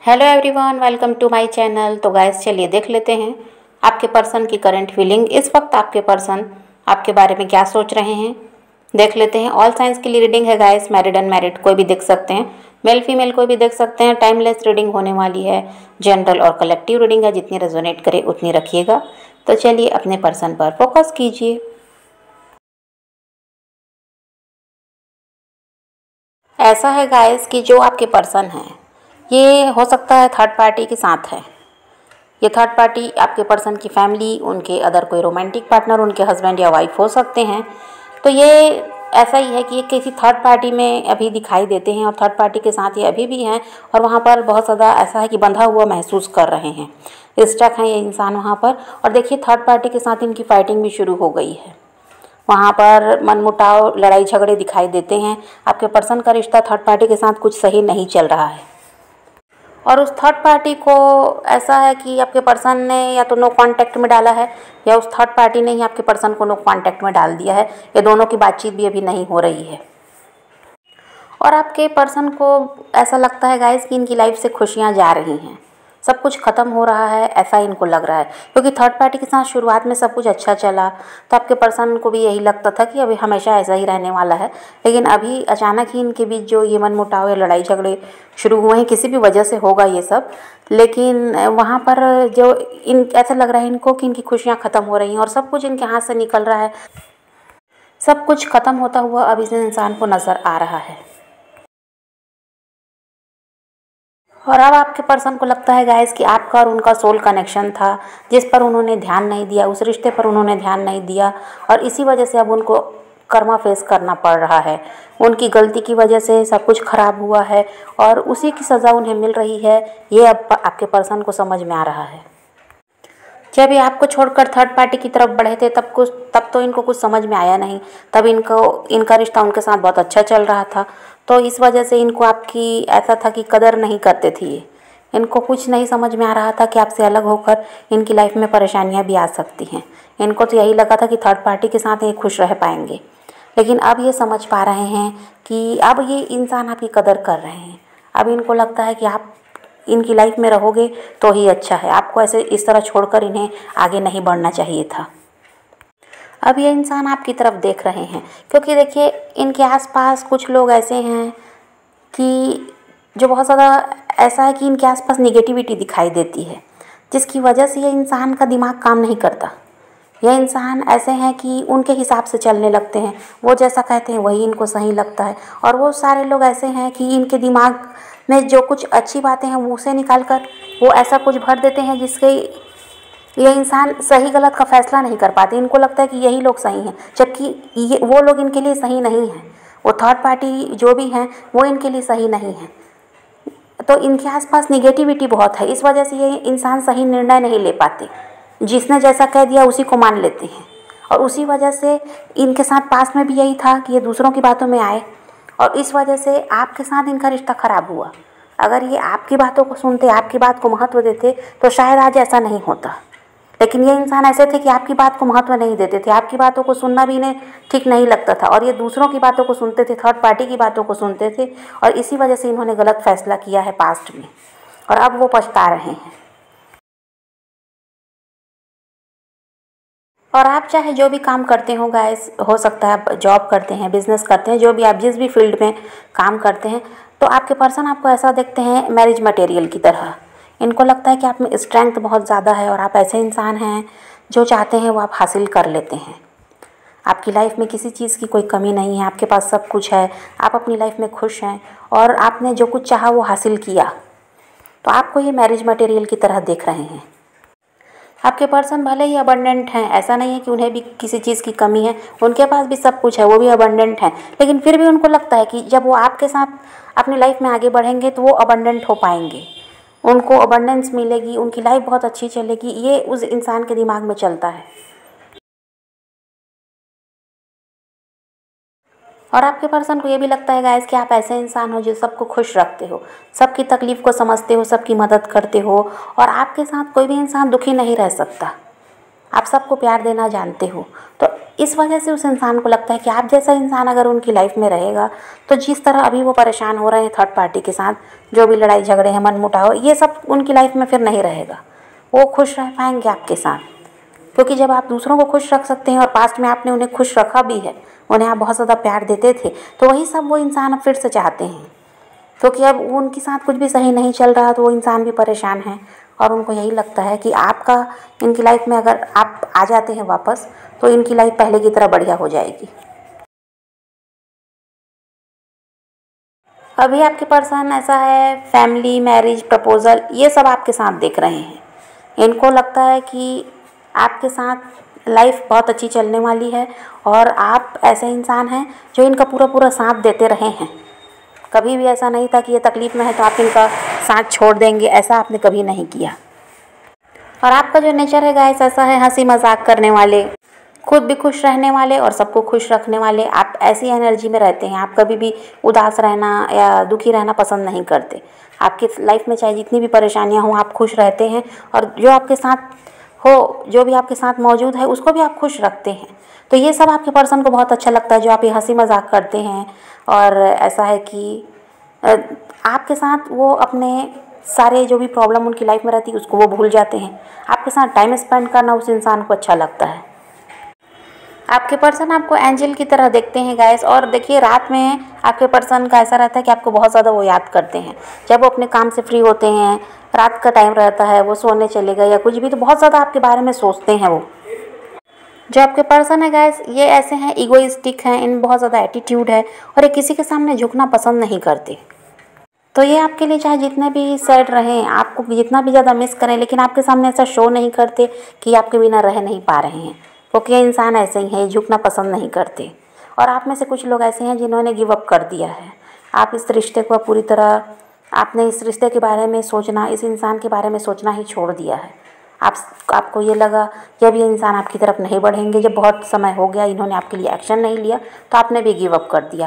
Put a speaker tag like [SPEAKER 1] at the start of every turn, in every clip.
[SPEAKER 1] Hello everyone, welcome to my channel. तो guys चलिए देख लेते हैं आपके पर्सन की करंट फीलिंग। इस वक्त आपके पर्सन आपके बारे में क्या सोच रहे हैं, देख लेते हैं। ऑल साइंस के लिए रीडिंग है गाइस, मैरिड अनमैरिड कोई भी देख सकते हैं, मेल फीमेल कोई भी देख सकते हैं। टाइमलेस रीडिंग होने वाली है, जनरल और कलेक्टिव रीडिंग है, जितनी रेजोनेट करे उतनी रखिएगा। तो चलिए अपने पर्सन पर फोकस कीजिए। ऐसा है गाइस कि जो आपके पर्सन है ये हो सकता है थर्ड पार्टी के साथ है। ये थर्ड पार्टी आपके पर्सन की फैमिली, उनके अदर कोई रोमांटिक पार्टनर, उनके हस्बैंड या वाइफ हो सकते हैं। तो ये ऐसा ही है कि ये किसी थर्ड पार्टी में अभी दिखाई देते हैं और थर्ड पार्टी के साथ ये अभी भी हैं और वहाँ पर बहुत ज़्यादा ऐसा है कि बंधा हुआ महसूस कर रहे हैं, स्टक हैं ये इंसान वहाँ पर। और देखिए थर्ड पार्टी के साथ इनकी फाइटिंग भी शुरू हो गई है। वहाँ पर मनमुटाव, लड़ाई झगड़े दिखाई देते हैं। आपके पर्सन का रिश्ता थर्ड पार्टी के साथ कुछ सही नहीं चल रहा है और उस थर्ड पार्टी को ऐसा है कि आपके पर्सन ने या तो नो कांटेक्ट में डाला है या उस थर्ड पार्टी ने ही आपके पर्सन को नो कांटेक्ट में डाल दिया है। ये दोनों की बातचीत भी अभी नहीं हो रही है और आपके पर्सन को ऐसा लगता है गाइस कि इनकी लाइफ से खुशियाँ जा रही हैं, सब कुछ ख़त्म हो रहा है, ऐसा इनको लग रहा है। क्योंकि थर्ड पार्टी के साथ शुरुआत में सब कुछ अच्छा चला तो आपके पर्सन को भी यही लगता था कि अभी हमेशा ऐसा ही रहने वाला है। लेकिन अभी अचानक ही इनके बीच जो ये मनमुटाव या लड़ाई झगड़े शुरू हुए हैं, किसी भी वजह से होगा ये सब, लेकिन वहाँ पर जो इन ऐसा लग रहा है इनको कि इनकी खुशियाँ ख़त्म हो रही हैं और सब कुछ इनके हाथ से निकल रहा है। सब कुछ ख़त्म होता हुआ अब इस इंसान को नज़र आ रहा है और अब आपके पर्सन को लगता है गाइस कि आपका और उनका सोल कनेक्शन था, जिस पर उन्होंने ध्यान नहीं दिया, उस रिश्ते पर उन्होंने ध्यान नहीं दिया और इसी वजह से अब उनको कर्मा फेस करना पड़ रहा है। उनकी गलती की वजह से सब कुछ खराब हुआ है और उसी की सज़ा उन्हें मिल रही है। ये अब आपके पर्सन को समझ में आ रहा है। जब ये आपको छोड़कर थर्ड पार्टी की तरफ बढ़े थे तब तो इनको कुछ समझ में आया नहीं। तब इनका रिश्ता उनके साथ बहुत अच्छा चल रहा था, तो इस वजह से इनको आपकी ऐसा था कि कदर नहीं करते थे ये। इनको कुछ नहीं समझ में आ रहा था कि आपसे अलग होकर इनकी लाइफ में परेशानियां भी आ सकती हैं। इनको तो यही लगा था कि थर्ड पार्टी के साथ ये खुश रह पाएंगे, लेकिन अब ये समझ पा रहे हैं कि अब ये इंसान आपकी कदर कर रहे हैं। अब इनको लगता है कि आप इनकी लाइफ में रहोगे तो ही अच्छा है, आपको ऐसे इस तरह छोड़कर इन्हें आगे नहीं बढ़ना चाहिए था। अब ये इंसान आपकी तरफ देख रहे हैं क्योंकि देखिए इनके आसपास कुछ लोग ऐसे हैं कि जो बहुत ज़्यादा ऐसा है कि इनके आसपास निगेटिविटी दिखाई देती है, जिसकी वजह से ये इंसान का दिमाग काम नहीं करता। यह इंसान ऐसे हैं कि उनके हिसाब से चलने लगते हैं, वो जैसा कहते हैं वही इनको सही लगता है। और वो सारे लोग ऐसे हैं कि इनके दिमाग में जो कुछ अच्छी बातें हैं वो उसे निकाल कर वो ऐसा कुछ भर देते हैं जिसके ये इंसान सही गलत का फैसला नहीं कर पाते। इनको लगता है कि यही लोग सही हैं, जबकि ये वो लोग इनके लिए सही नहीं हैं। वो थर्ड पार्टी जो भी हैं वो इनके लिए सही नहीं है। तो इनके आसपास निगेटिविटी बहुत है, इस वजह से ये इंसान सही निर्णय नहीं ले पाते। जिसने जैसा कह दिया उसी को मान लेते हैं और उसी वजह से इनके साथ पास में भी यही था कि ये दूसरों की बातों में आए और इस वजह से आपके साथ इनका रिश्ता खराब हुआ। अगर ये आपकी बातों को सुनते, आपकी बात को महत्व देते तो शायद आज ऐसा नहीं होता। लेकिन ये इंसान ऐसे थे कि आपकी बात को महत्व नहीं देते थे, आपकी बातों को सुनना भी इन्हें ठीक नहीं लगता था और ये दूसरों की बातों को सुनते थे, थर्ड पार्टी की बातों को सुनते थे और इसी वजह से इन्होंने गलत फैसला किया है पास्ट में और अब वो पछता रहे हैं। और आप चाहे जो भी काम करते हो गाइस, हो सकता है आप जॉब करते हैं, बिजनेस करते हैं, जो भी आप जिस भी फील्ड में काम करते हैं, तो आपके पर्सन आपको ऐसा देखते हैं मैरिज मटेरियल की तरह। इनको लगता है कि आप में स्ट्रेंथ बहुत ज़्यादा है और आप ऐसे इंसान हैं जो चाहते हैं वो आप हासिल कर लेते हैं। आपकी लाइफ में किसी चीज़ की कोई कमी नहीं है, आपके पास सब कुछ है, आप अपनी लाइफ में खुश हैं और आपने जो कुछ चाहा वो हासिल किया। तो आपको ये मैरिज मटेरियल की तरह देख रहे हैं। आपके पर्सन भले ही अबंडेंट हैं, ऐसा नहीं है कि उन्हें भी किसी चीज़ की कमी है, उनके पास भी सब कुछ है, वो भी अबंडेंट हैं, लेकिन फिर भी उनको लगता है कि जब वो आपके साथ अपनी लाइफ में आगे बढ़ेंगे तो वो अबंडेंट हो पाएंगे, उनको अबंडेंस मिलेगी, उनकी लाइफ बहुत अच्छी चलेगी। ये उस इंसान के दिमाग में चलता है और आपके पर्सन को ये भी लगता है गाइस कि आप ऐसे इंसान हो जो सबको खुश रखते हो, सबकी तकलीफ़ को समझते हो, सबकी मदद करते हो और आपके साथ कोई भी इंसान दुखी नहीं रह सकता। आप सबको प्यार देना जानते हो। तो इस वजह से उस इंसान को लगता है कि आप जैसा इंसान अगर उनकी लाइफ में रहेगा तो जिस तरह अभी वो परेशान हो रहे हैं थर्ड पार्टी के साथ, जो भी लड़ाई झगड़े हैं, मनमुटाव, ये सब उनकी लाइफ में फिर नहीं रहेगा। वो खुश रह पाएंगे आपके साथ, क्योंकि जब आप दूसरों को खुश रख सकते हैं और पास्ट में आपने उन्हें खुश रखा भी है, उन्हें आप बहुत ज़्यादा प्यार देते थे, तो वही सब वो इंसान अब फिर से चाहते हैं। क्योंकि अब उनके साथ कुछ भी सही नहीं चल रहा तो वो इंसान भी परेशान है और उनको यही लगता है कि आपका इनकी लाइफ में अगर आप आ जाते हैं वापस तो इनकी लाइफ पहले की तरह बढ़िया हो जाएगी। अभी आपके पर्सन ऐसा है, फैमिली, मैरिज, प्रपोज़ल, ये सब आपके साथ देख रहे हैं। इनको लगता है कि आपके साथ लाइफ बहुत अच्छी चलने वाली है और आप ऐसे इंसान हैं जो इनका पूरा पूरा साथ देते रहे हैं। कभी भी ऐसा नहीं था कि ये तकलीफ़ में है तो आप इनका साथ छोड़ देंगे, ऐसा आपने कभी नहीं किया। और आपका जो नेचर है गाइस ऐसा है, हंसी मजाक करने वाले, खुद भी खुश रहने वाले और सबको खुश रखने वाले। आप ऐसी एनर्जी में रहते हैं, आप कभी भी उदास रहना या दुखी रहना पसंद नहीं करते। आपकी लाइफ में चाहे जितनी भी परेशानियां हों, आप खुश रहते हैं और जो आपके साथ हो, जो भी आपके साथ मौजूद है, उसको भी आप खुश रखते हैं। तो ये सब आपके पर्सन को बहुत अच्छा लगता है, जो आप ये हंसी मजाक करते हैं। और ऐसा है कि आपके साथ वो अपने सारे जो भी प्रॉब्लम उनकी लाइफ में रहती है उसको वो भूल जाते हैं। आपके साथ टाइम स्पेंड करना उस इंसान को अच्छा लगता है। आपके पर्सन आपको एंजल की तरह देखते हैं गाइस। और देखिए, रात में आपके पर्सन का ऐसा रहता है कि आपको बहुत ज़्यादा वो याद करते हैं। जब वो अपने काम से फ्री होते हैं, रात का टाइम रहता है, वो सोने चले गए या कुछ भी, तो बहुत ज़्यादा आपके बारे में सोचते हैं वो। जो आपके पर्सन है गाइस, ये ऐसे हैं, इगोइस्टिक हैं, इन बहुत ज़्यादा एटीट्यूड है और ये किसी के सामने झुकना पसंद नहीं करते। तो ये आपके लिए चाहे जितने भी सैड रहें, आपको जितना भी ज़्यादा मिस करें, लेकिन आपके सामने ऐसा शो नहीं करते कि आपके बिना रह नहीं पा रहे हैं, क्योंकि ये इंसान ऐसे ही हैं, झुकना पसंद नहीं करते। और आप में से कुछ लोग ऐसे हैं जिन्होंने गिव अप कर दिया है। आप इस रिश्ते को पूरी तरह, आपने इस रिश्ते के बारे में सोचना, इस इंसान के बारे में सोचना ही छोड़ दिया है। आपको ये लगा कि अब ये इंसान आपकी तरफ नहीं बढ़ेंगे। जब बहुत समय हो गया, इन्होंने आपके लिए एक्शन नहीं लिया, तो आपने भी गिव अप कर दिया।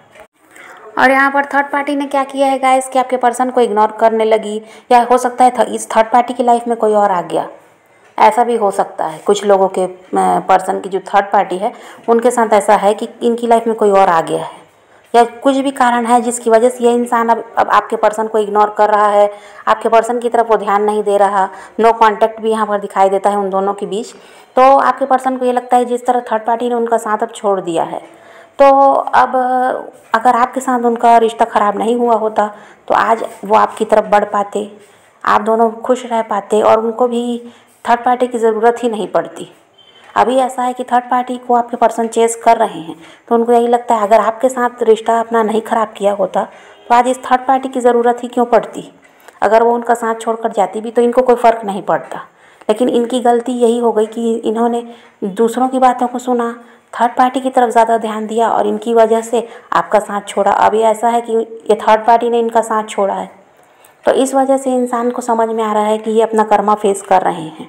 [SPEAKER 1] और यहाँ पर थर्ड पार्टी ने क्या किया है गाइस कि आपके पर्सन को इग्नोर करने लगी, या हो सकता है इस थर्ड पार्टी की लाइफ में कोई और आ गया। ऐसा भी हो सकता है, कुछ लोगों के पर्सन की जो थर्ड पार्टी है उनके साथ ऐसा है कि इनकी लाइफ में कोई और आ गया है, या कुछ भी कारण है जिसकी वजह से ये इंसान अब आपके पर्सन को इग्नोर कर रहा है, आपके पर्सन की तरफ वो ध्यान नहीं दे रहा। नो कॉन्टैक्ट भी यहाँ पर दिखाई देता है उन दोनों के बीच। तो आपके पर्सन को ये लगता है जिस तरह थर्ड पार्टी ने उनका साथ अब छोड़ दिया है, तो अब अगर आपके साथ उनका रिश्ता ख़राब नहीं हुआ होता तो आज वो आपकी तरफ बढ़ पाते, आप दोनों खुश रह पाते और उनको भी थर्ड पार्टी की ज़रूरत ही नहीं पड़ती। अभी ऐसा है कि थर्ड पार्टी को आपके पर्सन चेस कर रहे हैं, तो उनको यही लगता है अगर आपके साथ रिश्ता अपना नहीं ख़राब किया होता तो आज इस थर्ड पार्टी की ज़रूरत ही क्यों पड़ती। अगर वो उनका साथ छोड़कर जाती भी तो इनको कोई फ़र्क नहीं पड़ता। लेकिन इनकी गलती यही हो गई कि इन्होंने दूसरों की बातों को सुना, थर्ड पार्टी की तरफ ज़्यादा ध्यान दिया और इनकी वजह से आपका साथ छोड़ा। अभी ऐसा है कि ये थर्ड पार्टी ने इनका साथ छोड़ा है, तो इस वजह से इंसान को समझ में आ रहा है कि ये अपना कर्मा फेस कर रहे हैं।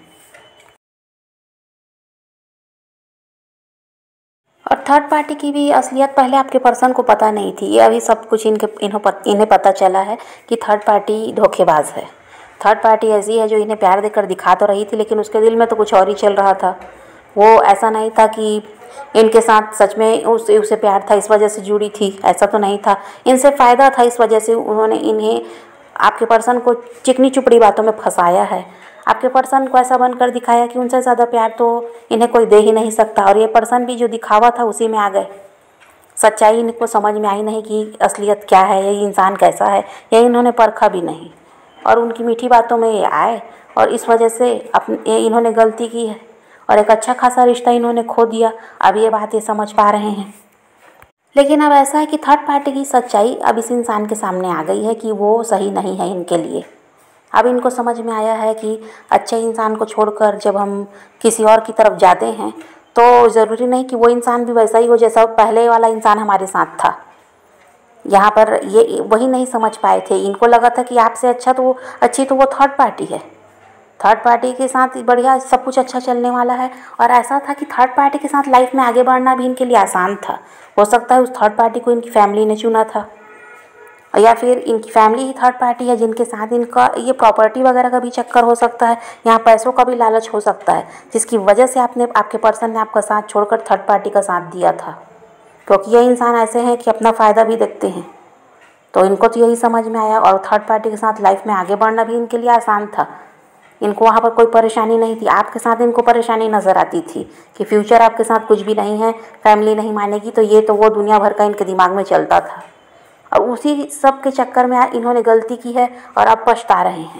[SPEAKER 1] और थर्ड पार्टी की भी असलियत पहले आपके पर्सन को पता नहीं थी। ये अभी सब कुछ इन्हें पता चला है कि थर्ड पार्टी धोखेबाज है। थर्ड पार्टी ऐसी है जो इन्हें प्यार देकर दिखा तो रही थी, लेकिन उसके दिल में तो कुछ और ही चल रहा था। वो ऐसा नहीं था कि इनके साथ सच में उसे प्यार था इस वजह से जुड़ी थी, ऐसा तो नहीं था। इनसे फ़ायदा था, इस वजह से उन्होंने इन्हें, आपके पर्सन को, चिकनी चुपड़ी बातों में फंसाया है। आपके पर्सन को ऐसा बनकर दिखाया कि उनसे ज़्यादा प्यार तो इन्हें कोई दे ही नहीं सकता। और ये पर्सन भी जो दिखावा था उसी में आ गए। सच्चाई इनको समझ में आई नहीं कि असलियत क्या है, ये इंसान कैसा है, ये इन्होंने परखा भी नहीं। और उनकी मीठी बातों में ये आए और इस वजह से इन्होंने गलती की है और एक अच्छा खासा रिश्ता इन्होंने खो दिया। अब ये बात ये समझ पा रहे हैं। लेकिन अब ऐसा है कि थर्ड पार्टी की सच्चाई अब इस इंसान के सामने आ गई है कि वो सही नहीं है इनके लिए। अब इनको समझ में आया है कि अच्छे इंसान को छोड़कर जब हम किसी और की तरफ जाते हैं तो ज़रूरी नहीं कि वो इंसान भी वैसा ही हो जैसा पहले वाला इंसान हमारे साथ था। यहाँ पर ये वही नहीं समझ पाए थे। इनको लगा था कि आपसे अच्छी तो वो थर्ड पार्टी है, थर्ड पार्टी के साथ बढ़िया सब कुछ अच्छा चलने वाला है। और ऐसा था कि थर्ड पार्टी के साथ लाइफ में आगे बढ़ना भी इनके लिए आसान था। हो सकता है उस थर्ड पार्टी को इनकी फैमिली ने चुना था। या फिर इनकी फैमिली ही थर्ड पार्टी है जिनके साथ इनका ये प्रॉपर्टी वगैरह का भी चक्कर हो सकता है, यहाँ पैसों का भी लालच हो सकता है, जिसकी वजह से आपके पर्सन ने आपका साथ छोड़कर थर्ड पार्टी का साथ दिया था। क्योंकि ये इंसान ऐसे हैं कि अपना फ़ायदा भी देखते हैं, तो इनको तो यही समझ में आया, और थर्ड पार्टी के साथ लाइफ में आगे बढ़ना भी इनके लिए आसान था। इनको वहाँ पर कोई परेशानी नहीं थी। आपके साथ इनको परेशानी नज़र आती थी कि फ्यूचर आपके साथ कुछ भी नहीं है, फैमिली नहीं मानेगी, तो ये तो वो दुनिया भर का इनके दिमाग में चलता था। और उसी सब के चक्कर में इन्होंने गलती की है और अब पछता रहे हैं।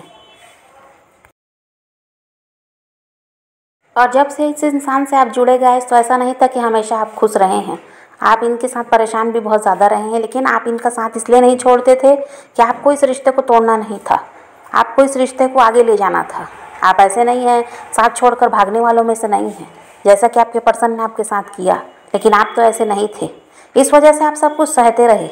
[SPEAKER 1] और जब से इस इंसान से आप जुड़े गए तो ऐसा नहीं था कि हमेशा आप खुश रहे हैं, आप इनके साथ परेशान भी बहुत ज़्यादा रहे हैं, लेकिन आप इनका साथ इसलिए नहीं छोड़ते थे कि आपको इस रिश्ते को तोड़ना नहीं था, आपको इस रिश्ते को आगे ले जाना था। आप ऐसे नहीं हैं, साथ छोड़कर भागने वालों में से नहीं हैं, जैसा कि आपके पर्सन ने आपके साथ किया, लेकिन आप तो ऐसे नहीं थे। इस वजह से आप सब कुछ सहते रहे।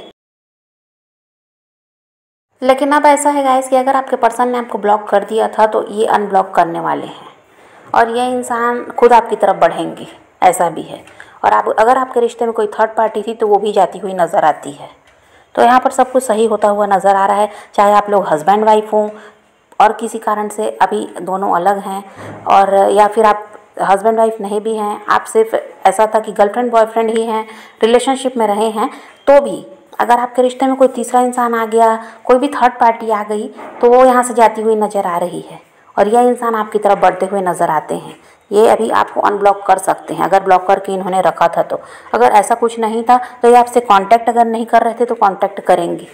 [SPEAKER 1] लेकिन अब ऐसा है गाइस कि अगर आपके पर्सन ने आपको ब्लॉक कर दिया था तो ये अनब्लॉक करने वाले हैं, और ये इंसान खुद आपकी तरफ बढ़ेंगे, ऐसा भी है। और अगर आपके रिश्ते में कोई थर्ड पार्टी थी तो वो भी जाती हुई नज़र आती है। तो यहाँ पर सब कुछ सही होता हुआ नज़र आ रहा है, चाहे आप लोग हस्बैंड वाइफ हों और किसी कारण से अभी दोनों अलग हैं, और या फिर आप हस्बैंड वाइफ नहीं भी हैं, आप सिर्फ ऐसा था कि गर्लफ्रेंड बॉयफ्रेंड ही हैं, रिलेशनशिप में रहे हैं, तो भी अगर आपके रिश्ते में कोई तीसरा इंसान आ गया, कोई भी थर्ड पार्टी आ गई, तो वो यहाँ से जाती हुई नज़र आ रही है, और यह इंसान आपकी तरफ बढ़ते हुए नज़र आते हैं। ये अभी आपको अनब्लॉक कर सकते हैं, अगर ब्लॉक करके इन्होंने रखा था तो। अगर ऐसा कुछ नहीं था तो ये आपसे कांटेक्ट अगर नहीं कर रहे थे तो कांटेक्ट करेंगे,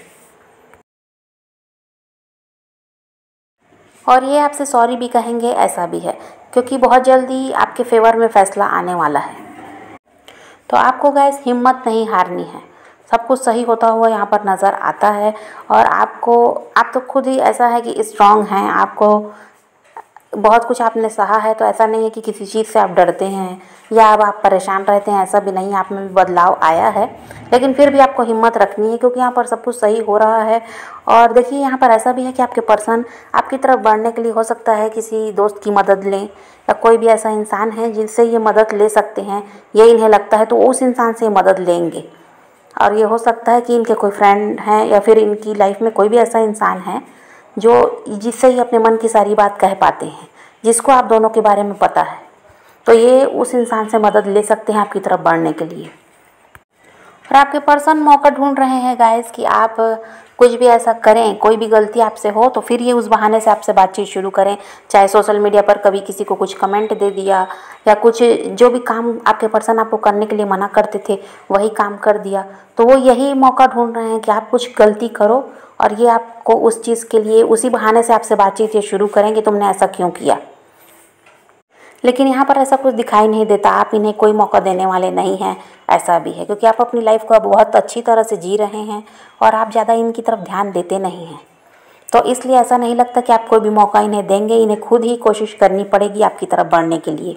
[SPEAKER 1] और ये आपसे सॉरी भी कहेंगे, ऐसा भी है, क्योंकि बहुत जल्दी आपके फेवर में फ़ैसला आने वाला है। तो आपको गाइस हिम्मत नहीं हारनी है, सब कुछ सही होता हुआ यहाँ पर नज़र आता है। और आप तो खुद ही ऐसा है कि स्ट्रांग हैं, आपको बहुत कुछ आपने सहा है, तो ऐसा नहीं है कि किसी चीज़ से आप डरते हैं या अब आप परेशान रहते हैं, ऐसा भी नहीं है, आप में भी बदलाव आया है। लेकिन फिर भी आपको हिम्मत रखनी है, क्योंकि यहाँ पर सब कुछ सही हो रहा है। और देखिए यहाँ पर ऐसा भी है कि आपके पर्सन आपकी तरफ बढ़ने के लिए हो सकता है किसी दोस्त की मदद लें, या कोई भी ऐसा इंसान है जिनसे ये मदद ले सकते हैं, ये इन्हें लगता है, तो उस इंसान से मदद लेंगे। और ये हो सकता है कि इनके कोई फ्रेंड हैं, या फिर इनकी लाइफ में कोई भी ऐसा इंसान है जिससे ये अपने मन की सारी बात कह पाते हैं, जिसको आप दोनों के बारे में पता है, तो ये उस इंसान से मदद ले सकते हैं आपकी तरफ बढ़ने के लिए। और आपके पर्सन मौका ढूंढ रहे हैं गाइस कि आप कुछ भी ऐसा करें, कोई भी गलती आपसे हो तो फिर ये उस बहाने से आपसे बातचीत शुरू करें, चाहे सोशल मीडिया पर कभी किसी को कुछ कमेंट दे दिया, या कुछ जो भी काम आपके पर्सन आपको करने के लिए मना करते थे वही काम कर दिया, तो वो यही मौका ढूंढ रहे हैं कि आप कुछ गलती करो और ये आपको उस चीज़ के लिए उसी बहाने से आपसे बातचीत ये शुरू करेंगे, तुमने ऐसा क्यों किया। लेकिन यहाँ पर ऐसा कुछ दिखाई नहीं देता, आप इन्हें कोई मौका देने वाले नहीं हैं, ऐसा भी है, क्योंकि आप अपनी लाइफ को अब बहुत अच्छी तरह से जी रहे हैं और आप ज़्यादा इनकी तरफ ध्यान देते नहीं हैं। तो इसलिए ऐसा नहीं लगता कि आप कोई भी मौका इन्हें देंगे, इन्हें खुद ही कोशिश करनी पड़ेगी आपकी तरफ बढ़ने के लिए।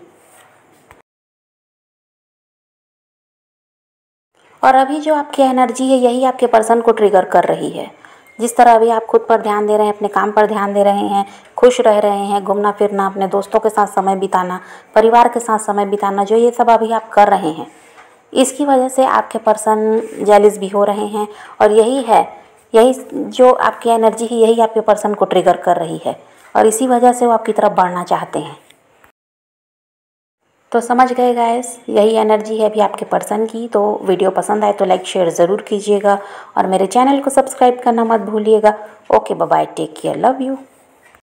[SPEAKER 1] और अभी जो आपकी एनर्जी है यही आपके पर्सन को ट्रिगर कर रही है। जिस तरह अभी आप खुद पर ध्यान दे रहे हैं, अपने काम पर ध्यान दे रहे हैं, खुश रह रहे हैं, घूमना फिरना, अपने दोस्तों के साथ समय बिताना, परिवार के साथ समय बिताना, जो ये सब अभी आप कर रहे हैं, इसकी वजह से आपके पर्सन जेलिस भी हो रहे हैं। और यही जो आपकी एनर्जी है यही आपके पर्सन को ट्रिगर कर रही है, और इसी वजह से वो आपकी तरफ बढ़ना चाहते हैं। तो समझ गए गाइस, यही एनर्जी है अभी आपके पर्सन की। तो वीडियो पसंद आए तो लाइक शेयर ज़रूर कीजिएगा, और मेरे चैनल को सब्सक्राइब करना मत भूलिएगा। Okay, bye bye, take care, love you.